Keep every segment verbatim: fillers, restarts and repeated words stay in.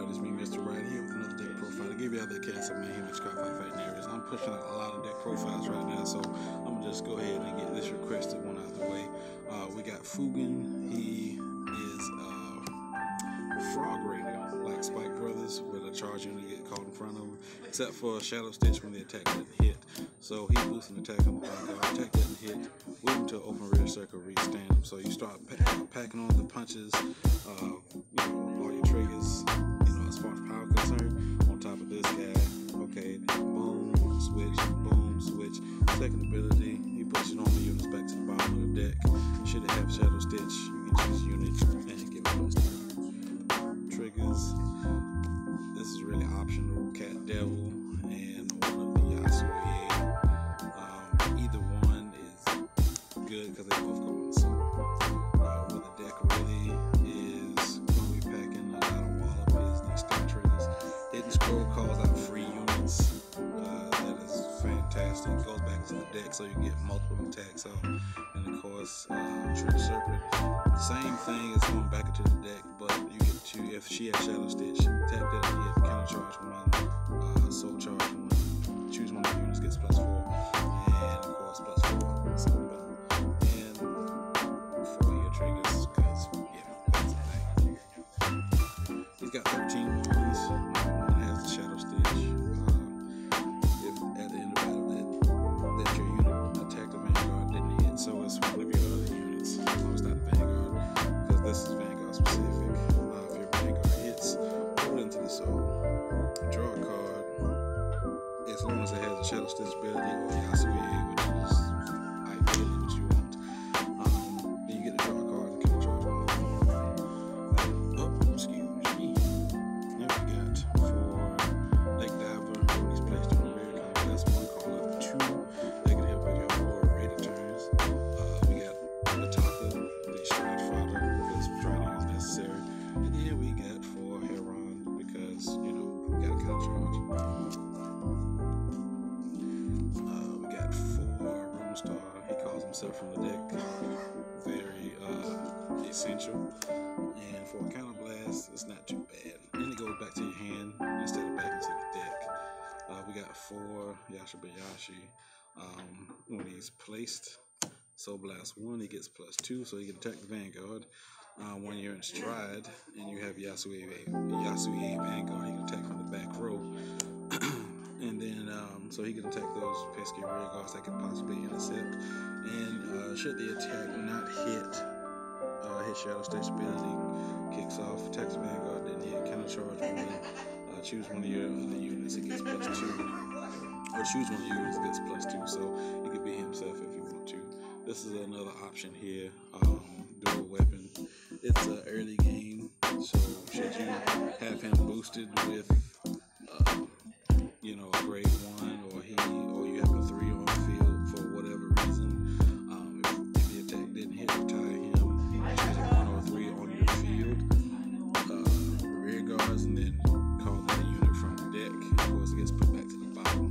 Vanguard. It's me, Mister Right, here with another deck profile to give you other cats of mayhem and Scott Fight fighting areas. I'm pushing out a lot of deck profiles right now, so I'm gonna just go ahead and get this requested one out of the way. Uh, we got Fugan. He is uh, Frog Raider, like Spike Brothers, with a charge unit get caught in front of him, except for Shadow Stitch when the attack doesn't hit. So he boosts an attack on the Vanguard. Attack doesn't hit, move him to an open rear circle, restand him. So you start pack, packing on the punches, uh, you know, all your triggers, you know, as far as power concerned, on top of this guy. Okay, boom, switch, boom, switch. Second ability, he puts your normal units back to the bottom of the deck. Should it have Shadow Stitch, you can choose unit and give it plus two. Triggers, this is really optional. Cat Devil and one of the Yasuo. Um, either one is good because they both go on the sword. Uh, where the deck really is going to be packing a lot of wallop is these stun triggers. Hidden Scroll calls out free units. Uh, that is fantastic. It goes back to the deck so you get multiple attacks out. And of course, uh, Trick Serpent. Same thing as going back into the deck, but you get two. If she has Shadow Stitch, attack that hit, counter charge one, uh, soul charge one. Choose one of the units, gets plus four, and of course plus four. So, and for your triggers, because yeah, that's the thing. He's got thirteen ones. One has the Shadow Stitch. Uh, if at the end of battle that that your unit attacked the Vanguard didn't hit, so it's one of your other units. So it's not the Vanguard, because this is Vanguard specific. Uh, if your Vanguard hits, put it into the soul. Draw a card. As long as it has a Shadow Stitch ability or Yasuo, which is ideally what you want, um, then you get to draw a card and kill a charge one. Oh, excuse me. Then we got for Lake Diver, when he's placed on the rear, kind of that's one call up two. They can help with your more rated turns. Uh, we got Ataka, the Stride Fighter, because Striding is necessary. And then we got for Heron, because, you know, we got a counter charge. He calls himself from the deck, very uh, essential. And for a counter blast, it's not too bad. Then it goes back to your hand instead of back into the deck. Uh, we got four Yashibayashi. Um, when he's placed, Soul Blast one, he gets plus two, so he can attack the Vanguard. Uh, when you're in stride and you have Yasuo Yasuo Vanguard, he can attack from the back row. And then, um, so he can attack those pesky rear guards that could possibly intercept. And uh, should the attack not hit, uh, hit Shadow Stitch ability, kicks off, attacks the Vanguard, then hit, counter charge one, uh, choose one of your other units, it gets plus two. Or choose one of your units, it gets plus two. So it could be himself if you want to. This is another option here, um, dual weapon. It's an early game, so should you have him boosted with uh, you know, a grade one, or he, or you have a three on the field for whatever reason. Um, if, if the attack didn't hit, retire him. Choose a one or a three on your field. Uh, rear guards, and then call that unit from the deck. Of course, it gets put back to the bottom.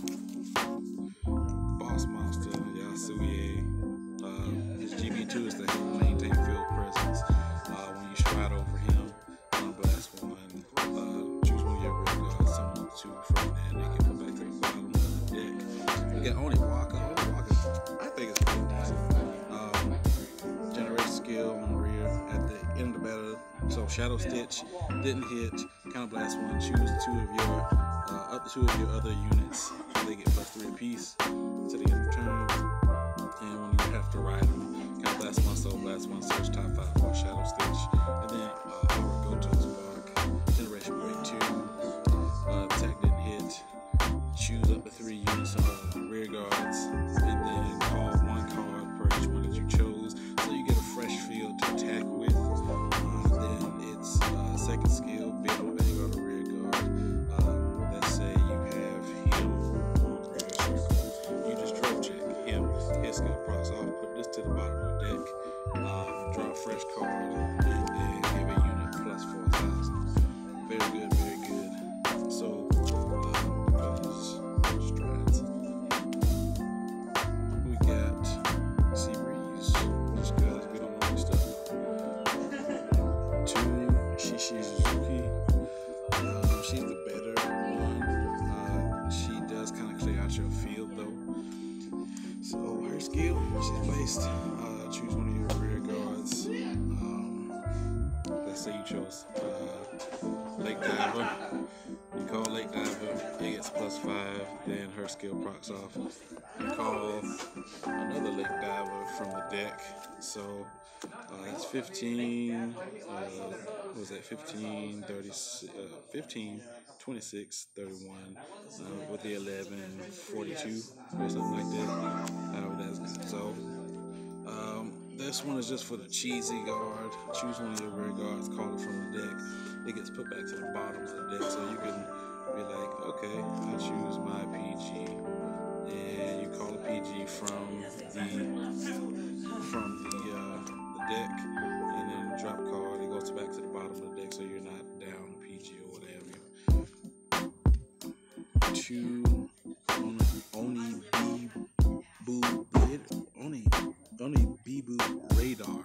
Boss Monster, Yasuo. Uh, his G B two is to help maintain field presence. Uh, when you stride over him, one blast one. Uh, choose one of your rear guards, someone two from there, and they can come back to the bottom of the deck. We got Oni Waka. Oni Waka, I think it's pretty decent. Um, generate skill on the rear at the end of the battle. So Shadow Stitch didn't hit. Counter Blast one. Choose two of your uh, up to two of your other units. They get plus three apiece to the end of turn. And when you have to ride them, Counter Blast one, Soul Blast one, search top five for Shadow Stitch, and then uh, our go-to spark. Generation Break two. Uh, attack didn't hit. Choose up to three units on rear guards, and then call one card per each one that you chose, so you get a fresh field to attack with. Uh, then it's uh, second skill, bid on Vanguard or rear guard. Uh, let's say you have him on rear circle. You just drove check skill, she's placed. Uh, choose one of your rear guards. Um, let's say you chose uh, Lake Diver. You call Lake Diver, it gets plus five, then her skill procs off. You call another Lake Diver from the deck, so uh, that's fifteen, uh, what was that, fifteen, thirty, uh, fifteen, twenty-six, thirty-one, uh, with the eleven, forty-two, or something like that, however that's, so um, this one is just for the cheesy guard. Choose one of your rear guards, call it from the deck. It gets put back to the bottom of the deck, so you can be like, okay, I choose my P G, and you call a P G from the from the, uh, the deck, and then drop card. It goes back to the bottom of the deck, so you're not down a P G or whatever. Two Oni B Boo Oni Oni B Boo Radar.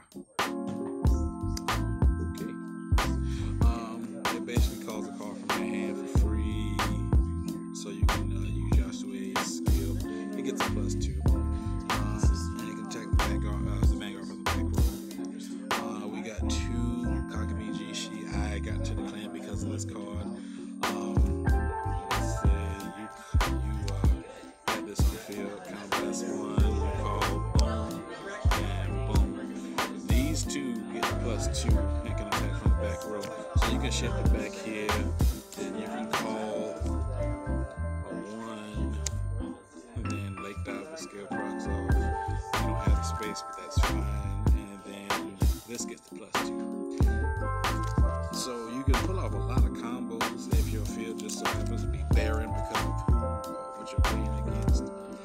Okay. Um, it basically calls a card from your hand for free, so you can uh, use Yasue's skill. It gets a plus two, um, and it can attack the Vanguard, uh, the Vanguard from the back row. Uh, we got two Kakamiji Shi. I got to the clan because of this card. Um, let's say you you uh, had this on the field, kind of bless one. You call boom and boom. These two get plus two and can attack from the back row. So you can shift it back here, then you can call a one, and then Lake Diver skill procs off. You don't have the space, but that's fine. And then this gets the plus two. So you can pull off a lot of combos if your field just so happens to be barren because of who or what you're playing against.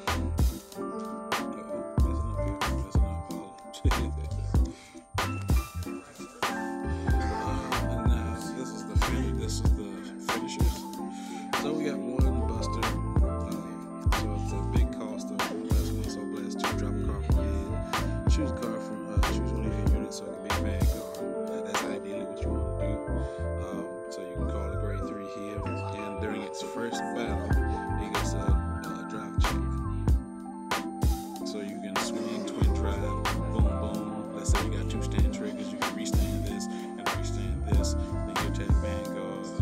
Uh-oh, messing up here, messing up, follow. This is the finishers. So we got one buster. Uh, so it's a big cost of blast one, so blast two, drop a card from your hand. Choose a card from, uh, choose one of your units, so it can be a Vanguard. Uh, that's ideally what you want to do. Um, so you can call a grade three here, and during its first battle, it gets a, a drive check. So you can swing, twin drive, boom, boom. Let's say you got two stand triggers, you can restand this and restand this. Then you attack Vanguard.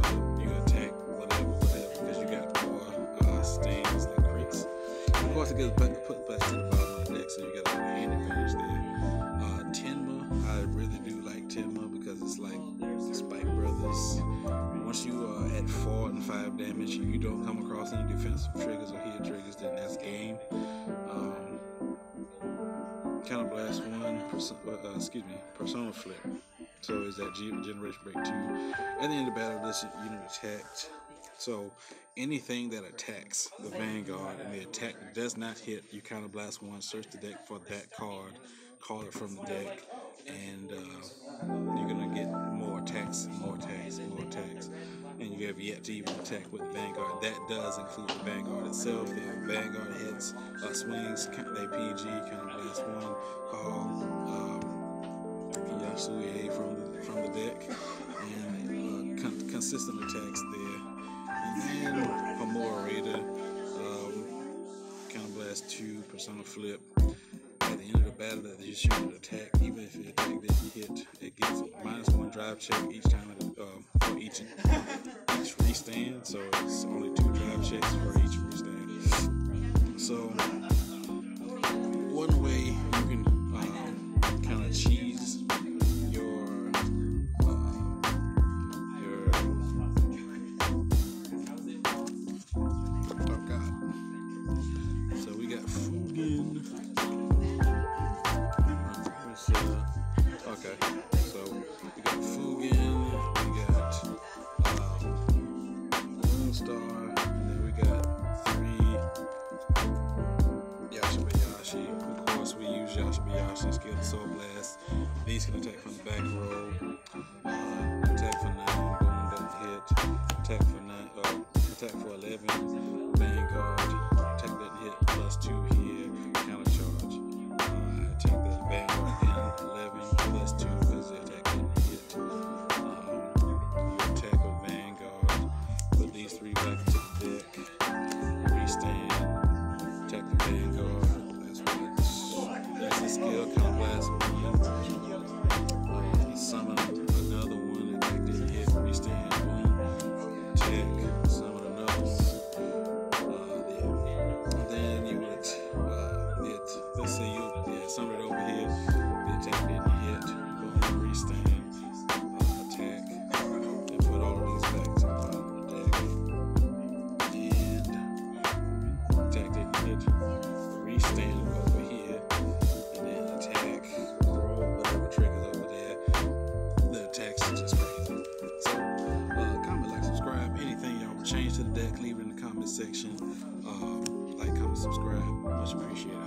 Of course, it gets back, put back to the bottom of the deck, so you got a hand advantage there. Uh, Tenma, I really do like Tenma because it's like Spike Brothers. Once you are at four and five damage, and you don't come across any defensive triggers or heal triggers, then that's game. Um, Counter Blast one, uh, excuse me, Persona Flip. So is that G Generation Break two. At the end of the battle, this unit attacked. So anything that attacks the Vanguard and the attack does not hit, you counter blast one, search the deck for that card, call it from the deck, and uh, you're gonna get more attacks, more attacks, more attacks, and you have yet to even attack with the Vanguard. That does include the Vanguard itself. The Vanguard hits, uh, swings, they P G, counter blast one, call um, Yasue from the from the deck, and uh, con consistent attacks there. And then Homura Raider, um, Counter Blast two, Persona Flip. At the end of the battle, that you shoot an attack, even if the attack that you hit, it gets minus one drive check each time it, um, for each each restand. So it's only two drive checks for each restand. So one way you can um, kind of cheese your Okay, so we got Fugen, we got um, Moonstar, and then we got three Yashibayashi. Of course, we use Yashibayashi, skill to Soul Blast. These can attack from the back row. Uh, attack for nine, boom, doesn't hit. Attack for nine, uh, attack for eleven, Vanguard. Attack doesn't hit, plus two here, counter charge. Uh, attack the Vanguard in eleven, plus two because the attack didn't hit. Um, you attack with Vanguard, put these three back into the deck, restand, attack the Vanguard. That's what it's spell counterblast again. Uh, he summoned another one that didn't hit. Restand, boom, attack, summon another one. Uh, yeah. And then you would, uh, hit, let's say you, yeah, summon it over here. The attack didn't hit, boom, restand, uh, attack, and put all of these back to the bottom of the deck. And attack didn't hit, restand over here, and then attack, throw whatever triggers over there. The attacks are just crazy. So, uh, comment, like, subscribe. Anything y'all would change to the deck, leave it in the comment section. Um, like, comment, subscribe. Much appreciated.